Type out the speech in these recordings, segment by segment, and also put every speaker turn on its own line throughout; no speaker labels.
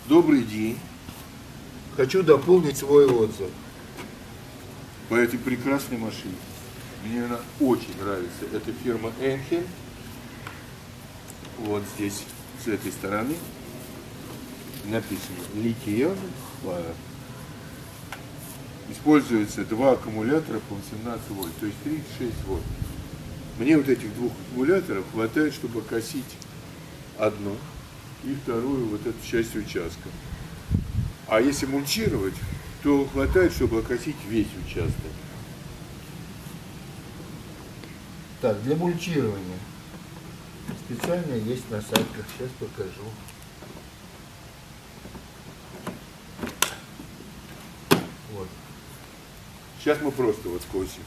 Добрый день. Хочу дополнить свой отзыв по этой прекрасной машине. Мне она очень нравится. Это фирма Enhel. Вот здесь, с этой стороны, написано Lithium Power. Используется два аккумулятора по 18 вольт, то есть 36 вольт. Мне вот этих двух аккумуляторов хватает, чтобы косить одну и вторую вот эту часть участка. А если мульчировать, то хватает, чтобы окосить весь участок.
Так, для мульчирования специально есть насадка. Сейчас покажу. Вот.
Сейчас мы просто вот косим.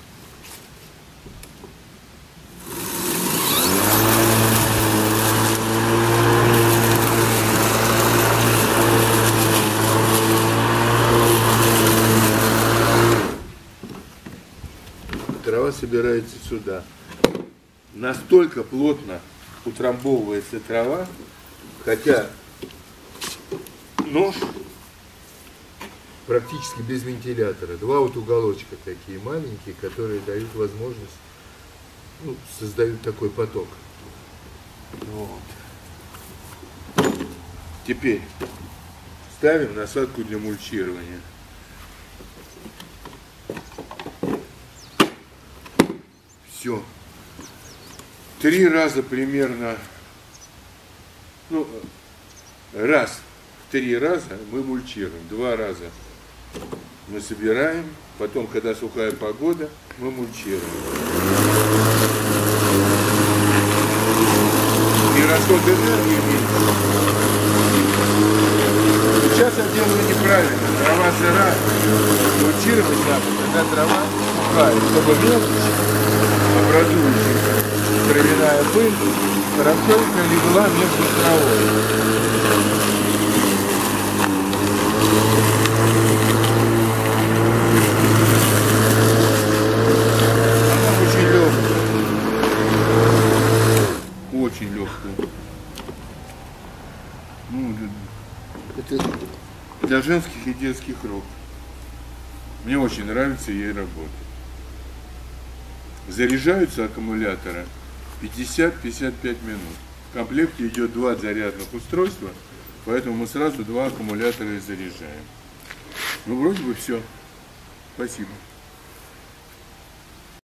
Трава собирается сюда. Настолько плотно утрамбовывается трава, хотя нож практически без вентилятора. Два вот уголочка такие маленькие, которые дают возможность, создают такой поток. Вот. Теперь ставим насадку для мульчирования. Все. 3 раза примерно, раз в 3 раза мы мульчируем, 2 раза мы собираем, потом, когда сухая погода, мы мульчируем. И расход энергии меньше. Сейчас я делаю неправильно, трава сырая, мульчировать надо, когда трава сухая, чтобы мелочь, образующаяся травяная пыль, хорошенько легла между травой. Она очень легкая. Очень легкая. Это для женских и детских рук. Мне очень нравится ей работать. Заряжаются аккумуляторы 50-55 минут. В комплекте идет 2 зарядных устройства, поэтому мы сразу 2 аккумулятора и заряжаем. Вроде бы все. Спасибо.